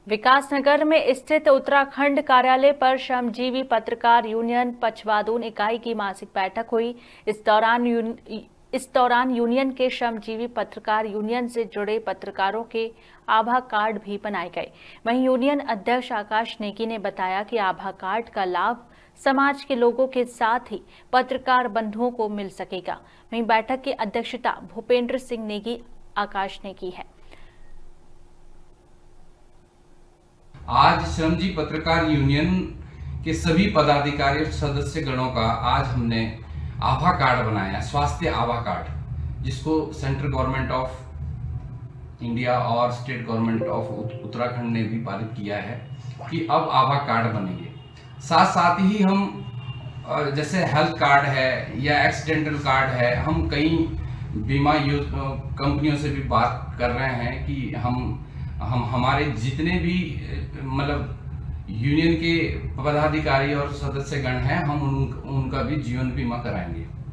विकासनगर में स्थित उत्तराखंड कार्यालय पर श्रमजीवी पत्रकार यूनियन पचवादून इकाई की मासिक बैठक हुई। इस दौरान यूनियन के श्रमजीवी पत्रकार यूनियन से जुड़े पत्रकारों के आभा कार्ड भी बनाए गए। वहीं यूनियन अध्यक्ष आकाश नेगी ने बताया कि आभा कार्ड का लाभ समाज के लोगों के साथ ही पत्रकार बंधुओं को मिल सकेगा। वहीं बैठक की अध्यक्षता भूपेंद्र सिंह नेगी आकाश ने की है। आज श्रमजीवी पत्रकार यूनियन के सभी पदाधिकारी और सदस्य गणों का आज हमने आभा कार्ड बनाया, स्वास्थ्य आभा कार्ड, जिसको सेंट्रल गवर्नमेंट ऑफ इंडिया और स्टेट गवर्नमेंट ऑफ उत्तराखंड ने भी पारित किया है कि अब आभा कार्ड बनेंगे। साथ साथ ही हम जैसे हेल्थ कार्ड है या एक्सीडेंटल कार्ड है, हम कई बीमा कंपनियों से भी बात कर रहे हैं कि हम हमारे जितने भी मतलब यूनियन के पदाधिकारी और सदस्यगण हैं, हम उनका भी जीवन बीमा कराएंगे।